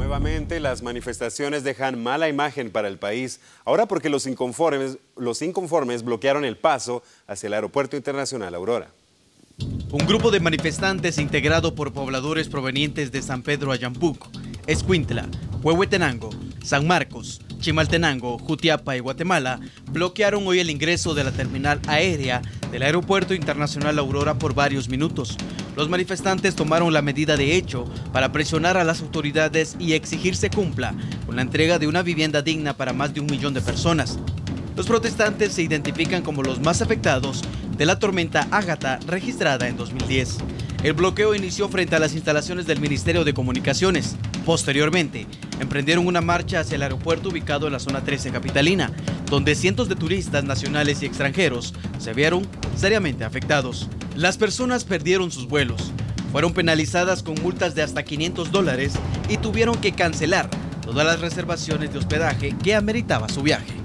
Nuevamente, las manifestaciones dejan mala imagen para el país, ahora porque los inconformes bloquearon el paso hacia el Aeropuerto Internacional Aurora. Un grupo de manifestantes integrado por pobladores provenientes de San Pedro Ayampuc, Escuintla, Huehuetenango, San Marcos, Chimaltenango, Jutiapa y Guatemala bloquearon hoy el ingreso de la terminal aérea del Aeropuerto Internacional Aurora por varios minutos. Los manifestantes tomaron la medida de hecho para presionar a las autoridades y exigir se cumpla con la entrega de una vivienda digna para más de 1 millón de personas. Los protestantes se identifican como los más afectados de la tormenta Ágata registrada en 2010. El bloqueo inició frente a las instalaciones del Ministerio de Comunicaciones. Posteriormente, emprendieron una marcha hacia el aeropuerto ubicado en la zona 13 capitalina, donde cientos de turistas nacionales y extranjeros se vieron seriamente afectados. Las personas perdieron sus vuelos, fueron penalizadas con multas de hasta $500 y tuvieron que cancelar todas las reservaciones de hospedaje que ameritaba su viaje.